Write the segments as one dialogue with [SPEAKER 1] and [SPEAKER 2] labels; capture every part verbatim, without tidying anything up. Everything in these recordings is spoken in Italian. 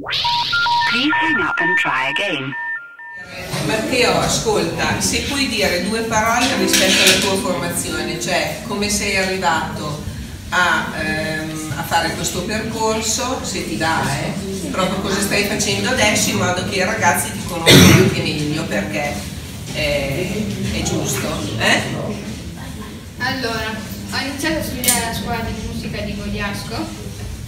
[SPEAKER 1] Please hang up and try again.
[SPEAKER 2] Matteo, ascolta, se puoi dire due parole rispetto alla tua formazione, cioè come sei arrivato a, ehm, a fare questo percorso, se ti va, eh, proprio cosa stai facendo adesso, in modo che i ragazzi ti conoscano anche meglio, perché è, è giusto. Eh?
[SPEAKER 3] Allora, ho iniziato a studiare alla scuola di musica di Goliasco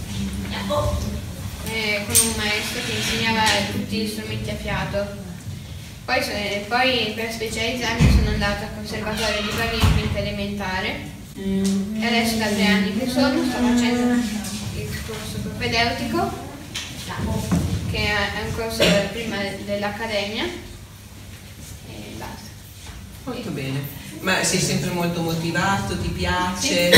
[SPEAKER 3] eh, con un maestro che insegnava tutti gli strumenti a fiato. Poi, eh, poi per specializzarmi sono andata al Conservatorio di Pavia in quinta elementare e adesso da tre anni che sono sto facendo il corso propedeutico, che è un corso prima dell'Accademia, e basta.
[SPEAKER 2] Molto bene. Ma sei sempre molto motivato, ti piace?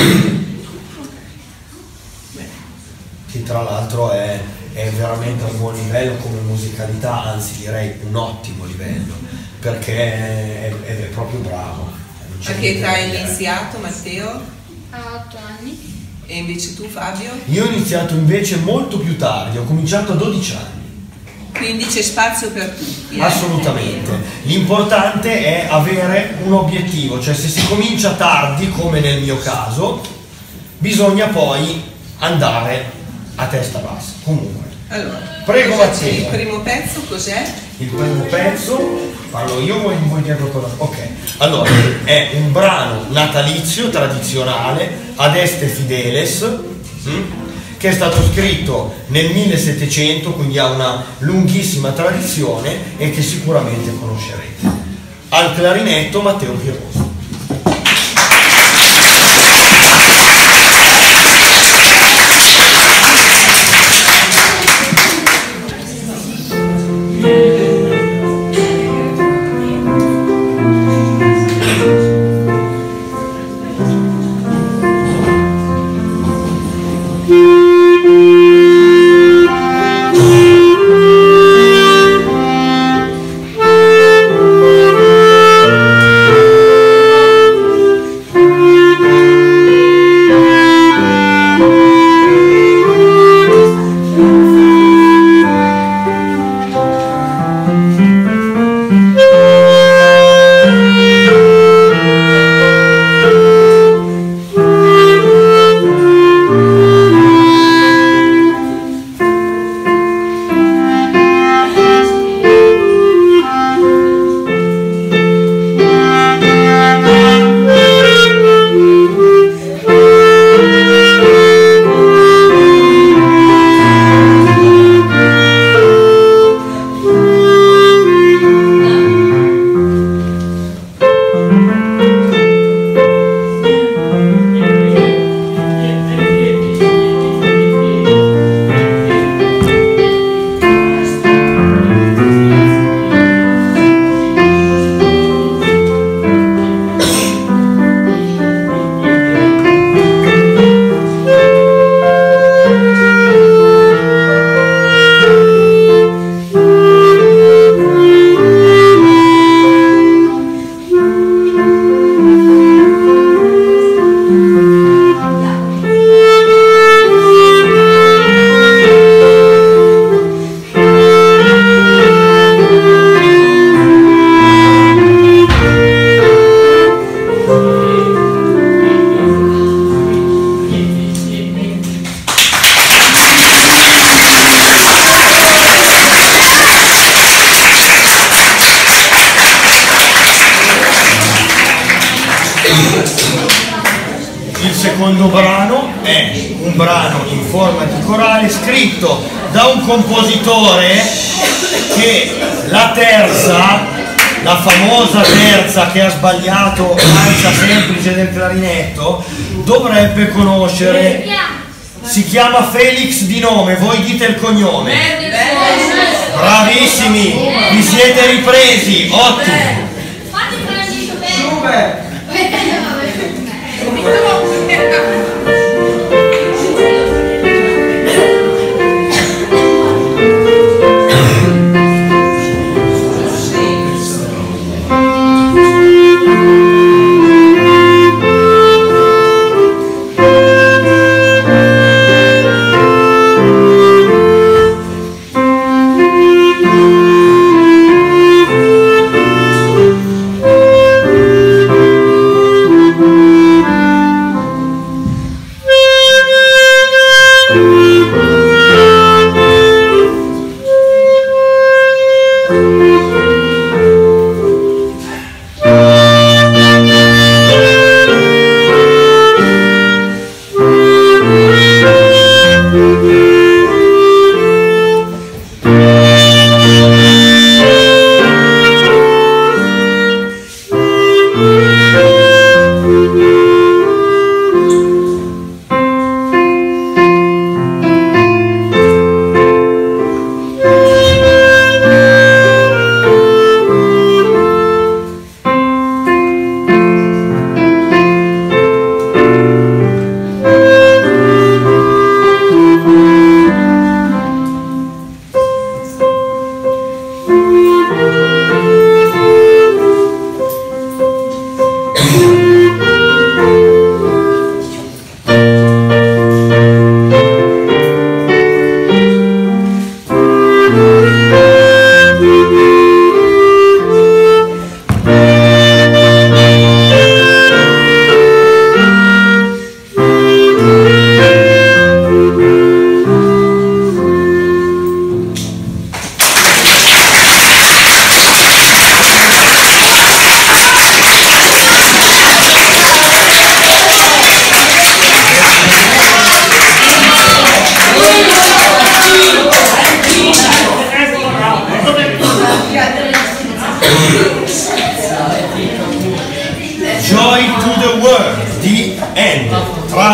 [SPEAKER 4] Sì, tra l'altro è, è veramente a un buon livello come musicalità, anzi direi un ottimo livello, perché è, è, è proprio bravo.
[SPEAKER 2] A che età hai iniziato, Matteo?
[SPEAKER 3] A otto anni.
[SPEAKER 2] E invece tu, Fabio?
[SPEAKER 4] Io ho iniziato invece molto più tardi, ho cominciato a dodici anni.
[SPEAKER 2] Quindi c'è spazio per tutti. Eh?
[SPEAKER 4] Assolutamente. L'importante è avere un obiettivo, cioè se si comincia tardi, come nel mio caso, bisogna poi andare a testa bassa. Comunque.
[SPEAKER 2] Allora,
[SPEAKER 4] prego Matteo.
[SPEAKER 2] Il primo pezzo cos'è?
[SPEAKER 4] Il primo pezzo, parlo io o vuoi dire qualcosa? Ok. Allora, è un brano natalizio tradizionale, Ad Este Fideles, hm? che è stato scritto nel millesettecento, quindi ha una lunghissima tradizione e che sicuramente conoscerete. Al clarinetto Matteo Piroso. Il secondo brano è un brano in forma di corale scritto da un compositore che la terza, la famosa terza che ha sbagliato lancia semplice del clarinetto, dovrebbe conoscere. Si chiama Felix di nome, voi dite il cognome. Bravissimi, vi siete ripresi, ottimo. Super.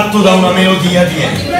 [SPEAKER 4] tratto da una melodia dietro.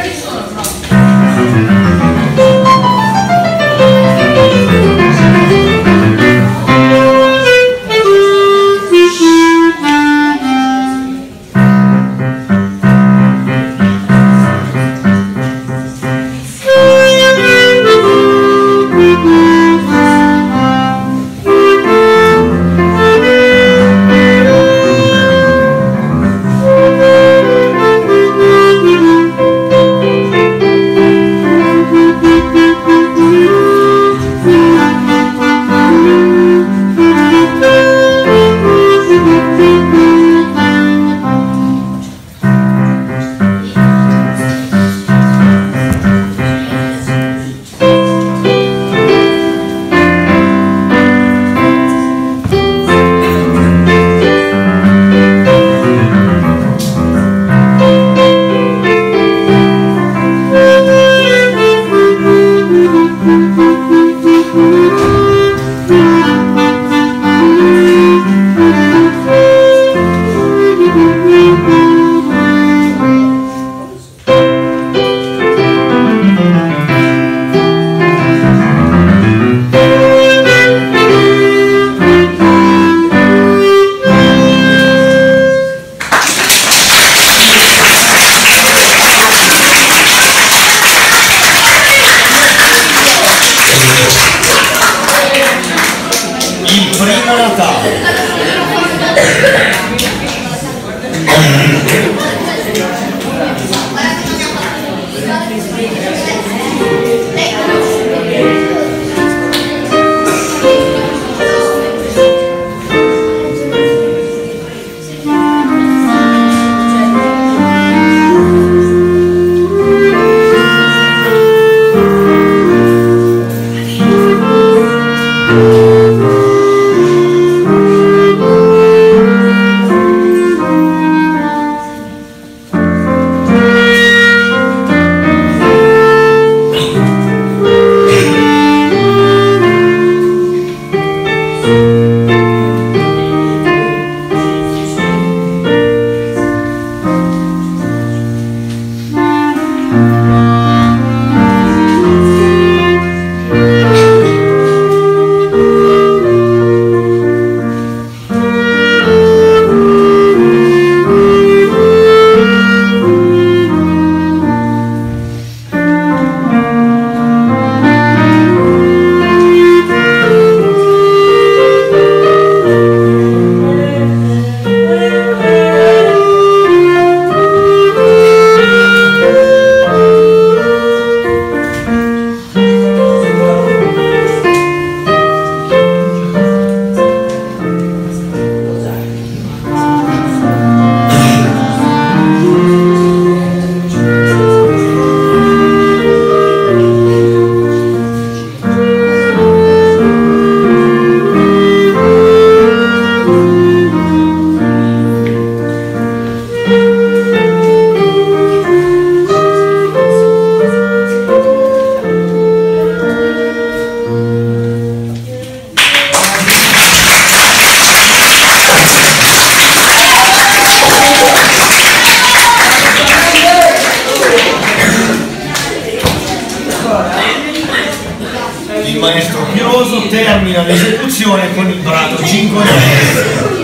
[SPEAKER 4] Il maestro Piroso termina l'esecuzione con il brano cinque.